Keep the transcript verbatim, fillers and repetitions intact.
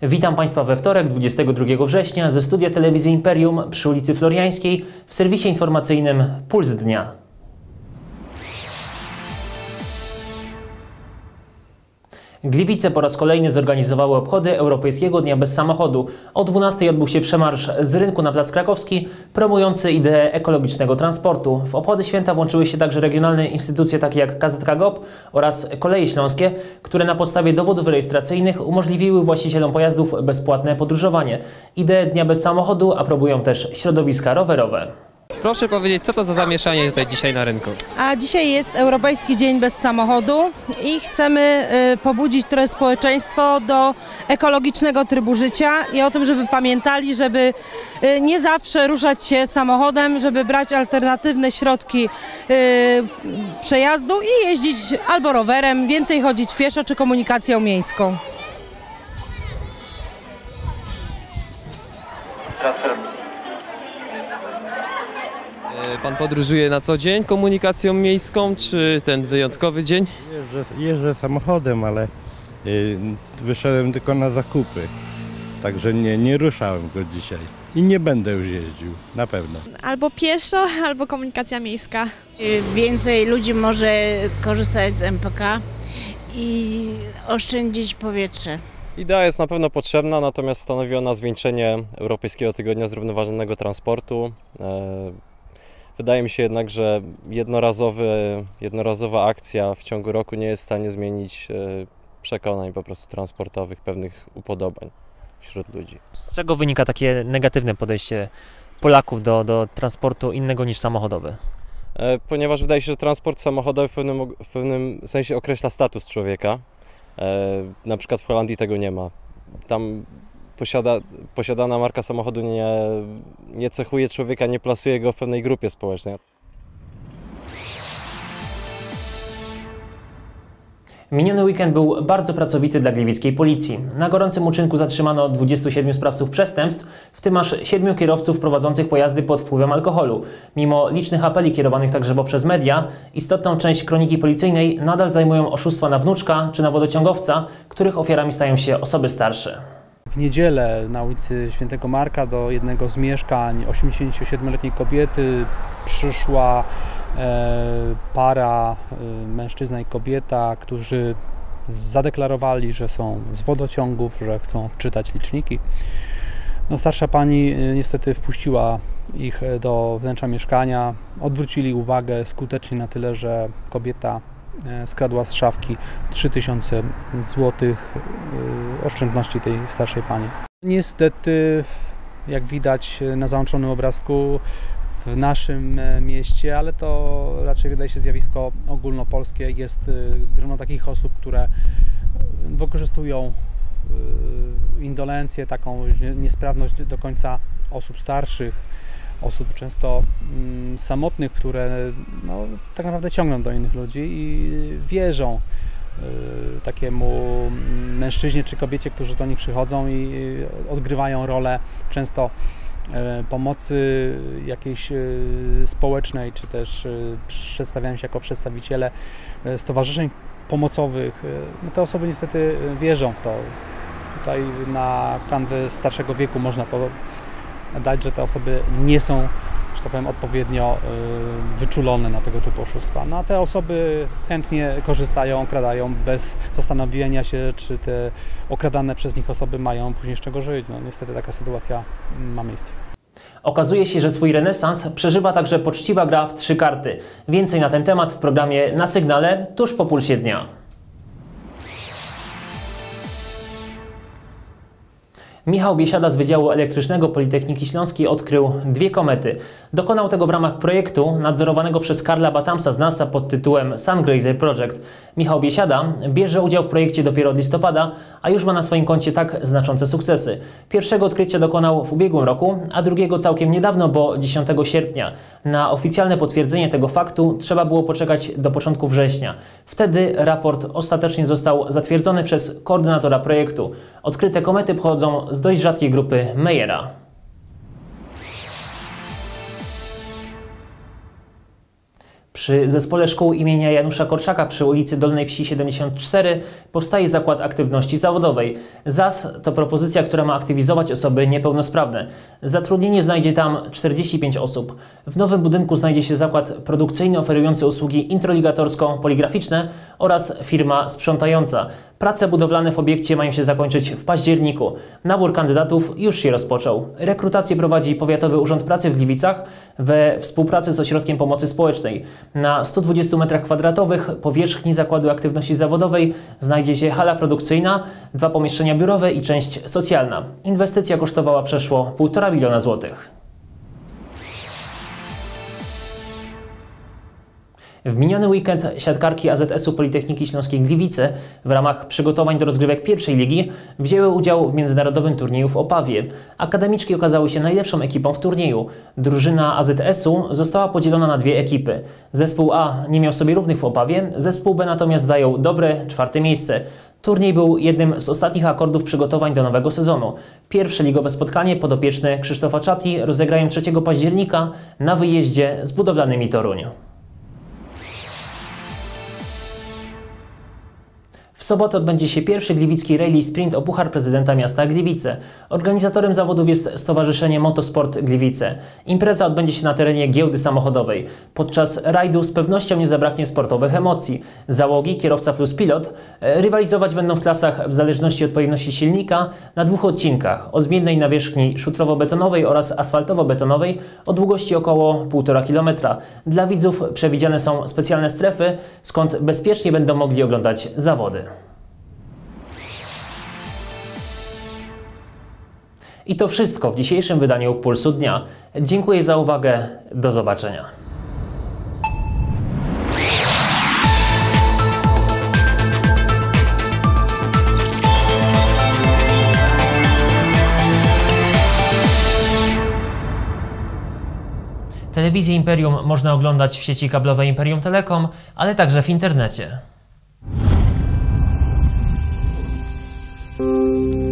Witam Państwa we wtorek, dwudziestego drugiego września, ze studia telewizji Imperium przy ulicy Floriańskiej w serwisie informacyjnym Puls Dnia. Gliwice po raz kolejny zorganizowały obchody Europejskiego Dnia Bez Samochodu. O dwunastej odbył się przemarsz z rynku na Plac Krakowski, promujący ideę ekologicznego transportu. W obchody święta włączyły się także regionalne instytucje takie jak K Z K G O P oraz Koleje Śląskie, które na podstawie dowodów rejestracyjnych umożliwiły właścicielom pojazdów bezpłatne podróżowanie. Ideę Dnia Bez Samochodu aprobują też środowiska rowerowe. Proszę powiedzieć, co to za zamieszanie tutaj dzisiaj na rynku? A dzisiaj jest Europejski Dzień Bez Samochodu i chcemy y, pobudzić trochę społeczeństwo do ekologicznego trybu życia i o tym, żeby pamiętali, żeby y, nie zawsze ruszać się samochodem, żeby brać alternatywne środki y, przejazdu i jeździć albo rowerem, więcej chodzić pieszo czy komunikacją miejską. Pan podróżuje na co dzień komunikacją miejską, czy ten wyjątkowy dzień? Jeżdżę, jeżdżę samochodem, ale y, wyszedłem tylko na zakupy, także nie, nie ruszałem go dzisiaj i nie będę już jeździł, na pewno. Albo pieszo, albo komunikacja miejska. Więcej ludzi może korzystać z M P K i oszczędzić powietrze. Idea jest na pewno potrzebna, natomiast stanowi ona zwieńczenie Europejskiego Tygodnia Zrównoważonego Transportu. Wydaje mi się jednak, że jednorazowy, jednorazowa akcja w ciągu roku nie jest w stanie zmienić przekonań po prostu transportowych, pewnych upodobań wśród ludzi. Z czego wynika takie negatywne podejście Polaków do, do transportu innego niż samochodowy? Ponieważ wydaje się, że transport samochodowy w pewnym, w pewnym sensie określa status człowieka. Na przykład w Holandii tego nie ma. Tam posiada, posiadana marka samochodu nie, nie cechuje człowieka, nie plasuje go w pewnej grupie społecznej. Miniony weekend był bardzo pracowity dla gliwickiej policji. Na gorącym uczynku zatrzymano dwudziestu siedmiu sprawców przestępstw, w tym aż siedmiu kierowców prowadzących pojazdy pod wpływem alkoholu. Mimo licznych apeli kierowanych także poprzez media, istotną część kroniki policyjnej nadal zajmują oszustwa na wnuczka czy na wodociągowca, których ofiarami stają się osoby starsze. W niedzielę na ulicy Świętego Marka do jednego z mieszkań osiemdziesięciosiedmioletniej kobiety przyszła e, para, e, mężczyzna i kobieta, którzy zadeklarowali, że są z wodociągów, że chcą odczytać liczniki. No, starsza pani e, niestety wpuściła ich do wnętrza mieszkania, odwrócili uwagę skutecznie na tyle, że kobieta skradła z szafki trzy tysiące złotych oszczędności tej starszej pani. Niestety, jak widać na załączonym obrazku, w naszym mieście, ale to raczej wydaje się zjawisko ogólnopolskie, jest grono takich osób, które wykorzystują indolencję, taką niesprawność do końca osób starszych, osób często mm, samotnych, które no, tak naprawdę ciągną do innych ludzi i wierzą y, takiemu mężczyźnie czy kobiecie, którzy do nich przychodzą i y, odgrywają rolę często y, pomocy jakiejś y, społecznej, czy też y, przedstawiają się jako przedstawiciele y, stowarzyszeń pomocowych. Y, no, te osoby niestety wierzą w to. Tutaj na kanwie starszego wieku można to dać, że te osoby nie są, że tak powiem, odpowiednio y, wyczulone na tego typu oszustwa. No a te osoby chętnie korzystają, okradają bez zastanowienia się, czy te okradane przez nich osoby mają później z czego żyć. No niestety taka sytuacja ma miejsce. Okazuje się, że swój renesans przeżywa także poczciwa gra w trzy karty. Więcej na ten temat w programie Na Sygnale tuż po pulsie dnia. Michał Biesiada z Wydziału Elektrycznego Politechniki Śląskiej odkrył dwie komety. Dokonał tego w ramach projektu nadzorowanego przez Karla Batamsa z NASA pod tytułem Sungrazer Project. Michał Biesiada bierze udział w projekcie dopiero od listopada, a już ma na swoim koncie tak znaczące sukcesy. Pierwszego odkrycia dokonał w ubiegłym roku, a drugiego całkiem niedawno, bo dziesiątego sierpnia. Na oficjalne potwierdzenie tego faktu trzeba było poczekać do początku września. Wtedy raport ostatecznie został zatwierdzony przez koordynatora projektu. Odkryte komety pochodzą z dość rzadkiej grupy Meyera. Przy Zespole Szkół imienia Janusza Korczaka przy ulicy Dolnej Wsi siedemdziesiąt cztery powstaje Zakład Aktywności Zawodowej. Z A S to propozycja, która ma aktywizować osoby niepełnosprawne. Zatrudnienie znajdzie tam czterdzieści pięć osób. W nowym budynku znajdzie się zakład produkcyjny oferujący usługi introligatorsko-poligraficzne oraz firma sprzątająca. Prace budowlane w obiekcie mają się zakończyć w październiku. Nabór kandydatów już się rozpoczął. Rekrutację prowadzi Powiatowy Urząd Pracy w Gliwicach we współpracy z Ośrodkiem Pomocy Społecznej. Na stu dwudziestu metrach kwadratowych powierzchni Zakładu Aktywności Zawodowej znajdzie się hala produkcyjna, dwa pomieszczenia biurowe i część socjalna. Inwestycja kosztowała przeszło półtora miliona złotych. W miniony weekend siatkarki A Z S-u Politechniki Śląskiej Gliwice w ramach przygotowań do rozgrywek pierwszej ligi wzięły udział w międzynarodowym turnieju w Opawie. Akademiczki okazały się najlepszą ekipą w turnieju. Drużyna A Z S-u została podzielona na dwie ekipy. Zespół A nie miał sobie równych w Opawie, zespół B natomiast zajął dobre czwarte miejsce. Turniej był jednym z ostatnich akordów przygotowań do nowego sezonu. Pierwsze ligowe spotkanie podopieczne Krzysztofa Czapli rozegrają trzeciego października na wyjeździe z budowlanymi Toruń. W sobotę odbędzie się pierwszy gliwicki rally sprint o Puchar Prezydenta Miasta Gliwice. Organizatorem zawodów jest Stowarzyszenie Motosport Gliwice. Impreza odbędzie się na terenie giełdy samochodowej. Podczas rajdu z pewnością nie zabraknie sportowych emocji. Załogi, kierowca plus pilot rywalizować będą w klasach w zależności od pojemności silnika na dwóch odcinkach o zmiennej nawierzchni szutrowo-betonowej oraz asfaltowo-betonowej o długości około półtora kilometra. Dla widzów przewidziane są specjalne strefy, skąd bezpiecznie będą mogli oglądać zawody. I to wszystko w dzisiejszym wydaniu Pulsu Dnia. Dziękuję za uwagę. Do zobaczenia. Telewizję Imperium można oglądać w sieci kablowej Imperium Telekom, ale także w internecie.